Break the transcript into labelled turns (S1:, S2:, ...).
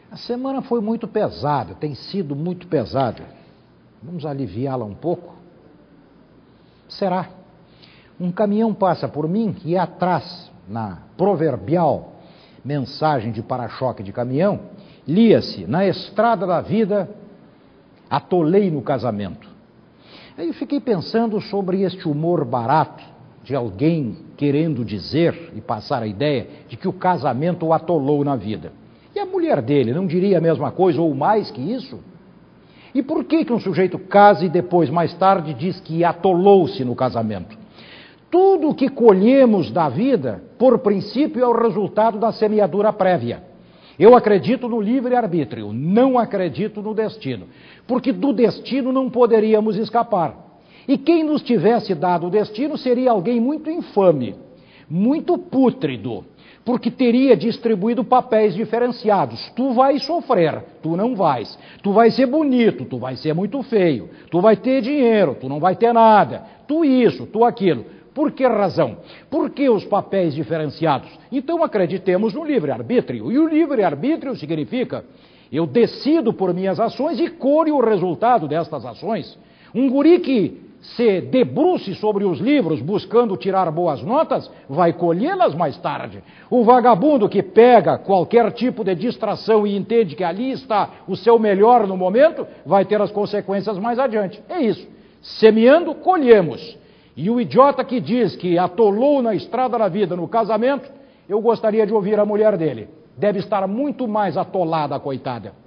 S1: A semana foi muito pesada, tem sido muito pesada. Vamos aliviá-la um pouco? Será? Um caminhão passa por mim e atrás, na proverbial mensagem de para-choque de caminhão, lia-se: na estrada da vida, atolei no casamento. Aí eu fiquei pensando sobre este humor barato de alguém querendo dizer e passar a ideia de que o casamento o atolou na vida. E a mulher dele não diria a mesma coisa ou mais que isso? E por que um sujeito casa e depois, mais tarde, diz que atolou-se no casamento? Tudo o que colhemos da vida, por princípio, é o resultado da semeadura prévia. Eu acredito no livre-arbítrio, não acredito no destino, porque do destino não poderíamos escapar. E quem nos tivesse dado o destino seria alguém muito infame, muito pútrido, porque teria distribuído papéis diferenciados. Tu vais sofrer, tu não vais. Tu vais ser bonito, tu vais ser muito feio. Tu vai ter dinheiro, tu não vai ter nada. Tu isso, tu aquilo. Por que razão? Por que os papéis diferenciados? Então acreditemos no livre-arbítrio. E o livre-arbítrio significa: eu decido por minhas ações e colho o resultado destas ações. Um guri que se debruce sobre os livros buscando tirar boas notas, vai colhê-las mais tarde. O vagabundo que pega qualquer tipo de distração e entende que ali está o seu melhor no momento, vai ter as consequências mais adiante. É isso. Semeando, colhemos. E o idiota que diz que atolou na estrada da vida no casamento, eu gostaria de ouvir a mulher dele. Deve estar muito mais atolada, coitada.